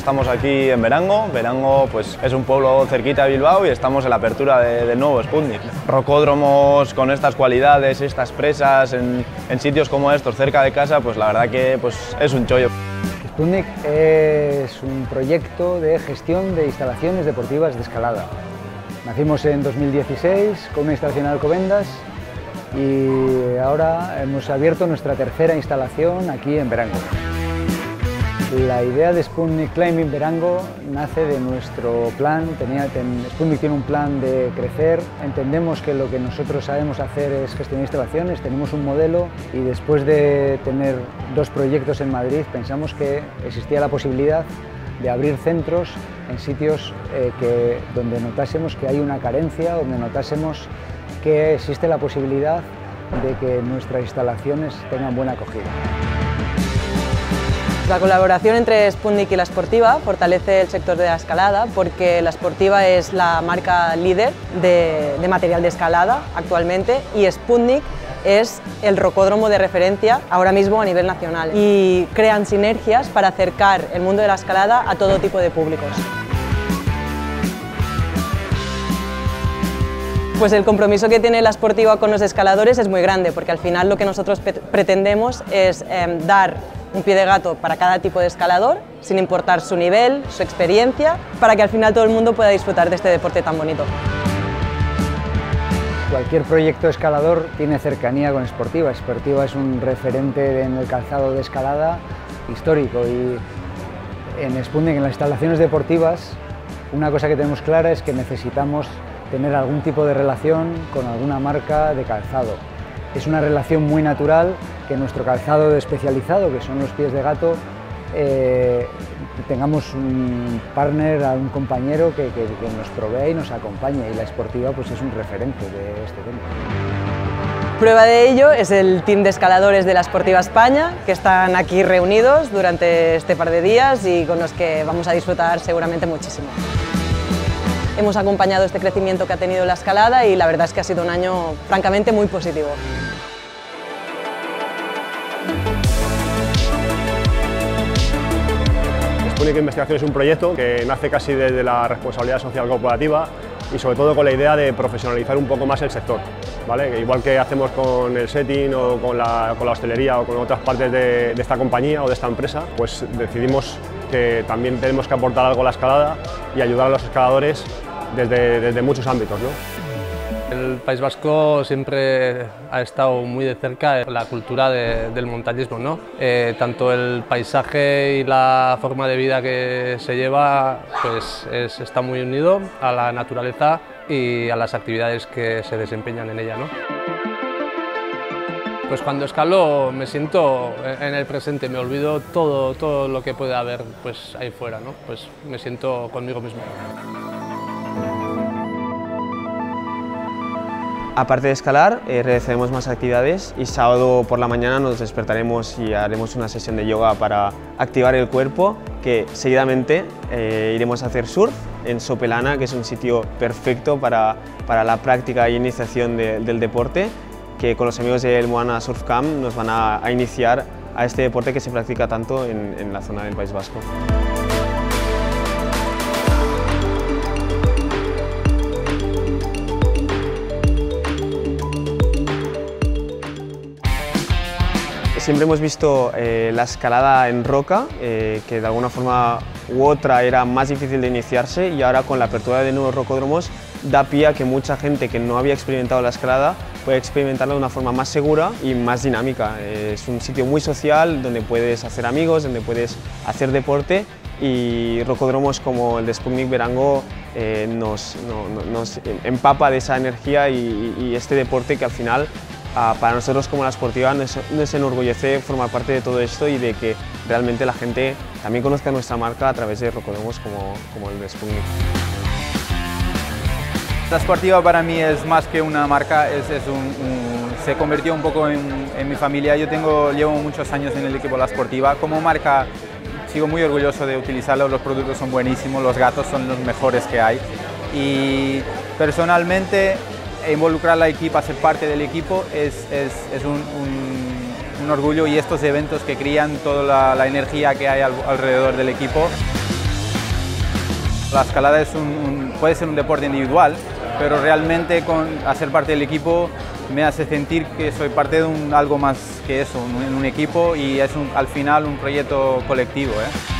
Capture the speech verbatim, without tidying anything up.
estamos aquí en Berango. Berango pues, es un pueblo cerquita de Bilbao y estamos en la apertura de, del nuevo Sputnik. Rocódromos con estas cualidades, estas presas, en, en sitios como estos, cerca de casa, pues la verdad que pues, es un chollo. Sputnik es un proyecto de gestión de instalaciones deportivas de escalada. Nacimos en dos mil dieciséis con una instalación en Alcobendas y ahora hemos abierto nuestra tercera instalación aquí en Berango. La idea de Sputnik Climbing Berango nace de nuestro plan. Tenía, ten, Sputnik tiene un plan de crecer. Entendemos que lo que nosotros sabemos hacer es gestionar instalaciones, tenemos un modelo y después de tener dos proyectos en Madrid pensamos que existía la posibilidad de abrir centros en sitios eh, que, donde notásemos que hay una carencia, donde notásemos que existe la posibilidad de que nuestras instalaciones tengan buena acogida. La colaboración entre Sputnik y La Sportiva fortalece el sector de la escalada porque La Sportiva es la marca líder de, de material de escalada actualmente y Sputnik es el rocódromo de referencia ahora mismo a nivel nacional y crean sinergias para acercar el mundo de la escalada a todo tipo de públicos. Pues el compromiso que tiene La Sportiva con los escaladores es muy grande porque al final lo que nosotros pretendemos es eh, dar un pie de gato para cada tipo de escalador, sin importar su nivel, su experiencia, para que al final todo el mundo pueda disfrutar de este deporte tan bonito. Cualquier proyecto escalador tiene cercanía con Sportiva. Sportiva es un referente en el calzado de escalada histórico y en Sputnik, en las instalaciones deportivas, una cosa que tenemos clara es que necesitamos tener algún tipo de relación con alguna marca de calzado. Es una relación muy natural que nuestro calzado especializado, que son los pies de gato, eh, tengamos un partner, un compañero que, que, que nos provee y nos acompañe, y La Sportiva pues, es un referente de este tema. Prueba de ello es el team de escaladores de La Sportiva España, que están aquí reunidos durante este par de días y con los que vamos a disfrutar seguramente muchísimo. Hemos acompañado este crecimiento que ha tenido la escalada y la verdad es que ha sido un año francamente muy positivo. Sputnik Investigación es un proyecto que nace casi desde la responsabilidad social corporativa y sobre todo con la idea de profesionalizar un poco más el sector, ¿vale? Que igual que hacemos con el setting o con la, con la hostelería o con otras partes de, de esta compañía o de esta empresa, pues decidimos que también tenemos que aportar algo a la escalada y ayudar a los escaladores desde, desde muchos ámbitos, ¿no? El País Vasco siempre ha estado muy de cerca la cultura de, del montañismo, ¿no? Eh, tanto el paisaje y la forma de vida que se lleva pues es, está muy unido a la naturaleza y a las actividades que se desempeñan en ella, ¿no? Pues cuando escalo me siento en el presente, me olvido todo, todo lo que puede haber pues, ahí fuera, ¿no? Pues me siento conmigo mismo. Aparte de escalar, eh, realizaremos más actividades y sábado por la mañana nos despertaremos y haremos una sesión de yoga para activar el cuerpo, que seguidamente eh, iremos a hacer surf en Sopelana, que es un sitio perfecto para, para la práctica e iniciación de, del deporte, que con los amigos del Moana Surf Camp nos van a, a iniciar a este deporte que se practica tanto en, en la zona del País Vasco. Siempre hemos visto eh, la escalada en roca, eh, que de alguna forma u otra era más difícil de iniciarse, y ahora con la apertura de nuevos rocódromos da pie a que mucha gente que no había experimentado la escalada puede experimentarla de una forma más segura y más dinámica. Eh, es un sitio muy social donde puedes hacer amigos, donde puedes hacer deporte, y rocódromos como el de Sputnik Berango eh, nos, no, nos empapa de esa energía y, y este deporte que al final Uh, para nosotros como La Sportiva nos, nos enorgullece formar parte de todo esto y de que realmente la gente también conozca nuestra marca a través de rocódromos como, como el de Sputnik. La Sportiva para mí es más que una marca, es, es un, un, se convirtió un poco en, en mi familia. Yo tengo, llevo muchos años en el equipo La Sportiva. Como marca sigo muy orgulloso de utilizarlo, los productos son buenísimos, los gatos son los mejores que hay. Y personalmente involucrar a la equipa, ser parte del equipo es, es, es un, un, un orgullo, y estos eventos que crían toda la, la energía que hay al, alrededor del equipo. La escalada es un, un, puede ser un deporte individual, pero realmente con hacer parte del equipo me hace sentir que soy parte de un, algo más que eso, un, un equipo y es un, al final un proyecto colectivo, ¿eh?